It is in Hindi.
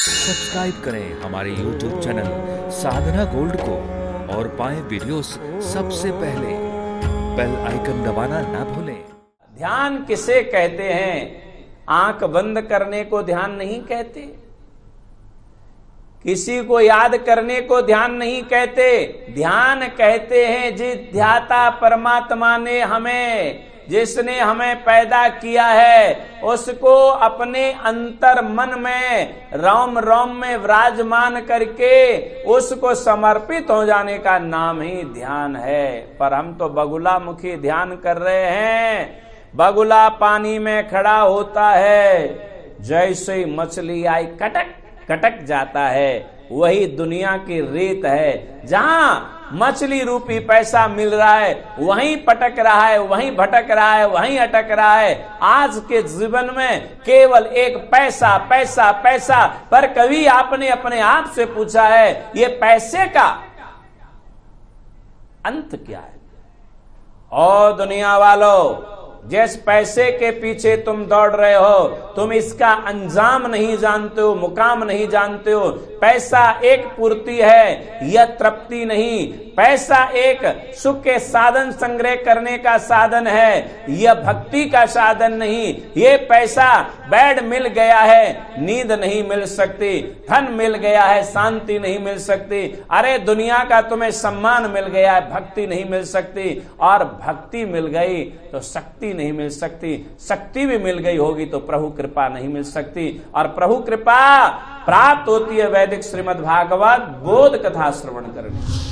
सब्सक्राइब करें हमारे YouTube चैनल साधना गोल्ड को और पाएं वीडियोस सबसे पहले। बेल आइकन दबाना ना भूलें। ध्यान किसे कहते हैं? आंख बंद करने को ध्यान नहीं कहते, किसी को याद करने को ध्यान नहीं कहते। ध्यान कहते हैं जिस ध्याता परमात्मा ने हमें, जिसने हमें पैदा किया है, उसको अपने अंतर मन में रोम रोम में विराजमान करके उसको समर्पित हो जाने का नाम ही ध्यान है। पर हम तो बगुला मुखी ध्यान कर रहे हैं। बगुला पानी में खड़ा होता है, जैसे ही मछली आई कटक कटक जाता है। वही दुनिया की रीत है, जहां मछली रूपी पैसा मिल रहा है वहीं पटक रहा है, वहीं भटक रहा है, वहीं अटक रहा है। आज के जीवन में केवल एक पैसा पैसा पैसा। पर कभी आपने अपने आप से पूछा है ये पैसे का अंत क्या है? ओ दुनिया वालों, जिस पैसे के पीछे तुम दौड़ रहे हो, तुम इसका अंजाम नहीं जानते हो, मुकाम नहीं जानते हो। पैसा एक पूर्ति है, यह तृप्ति नहीं। पैसा एक सुख के साधन संग्रह करने का साधन है, यह भक्ति का साधन नहीं। ये पैसा बेड मिल गया है, नींद नहीं मिल सकती। धन मिल गया है, शांति नहीं मिल सकती। अरे दुनिया का तुम्हें सम्मान मिल गया है, भक्ति नहीं मिल सकती। और भक्ति मिल गई तो शक्ति नहीं मिल सकती। शक्ति भी मिल गई होगी तो प्रभु कृपा नहीं मिल सकती। और प्रभु कृपा प्राप्त होती है वैदिक श्रीमद् भागवत बोध कथा श्रवण करने।